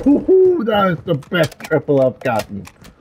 Ooh, that is the best triple I've gotten.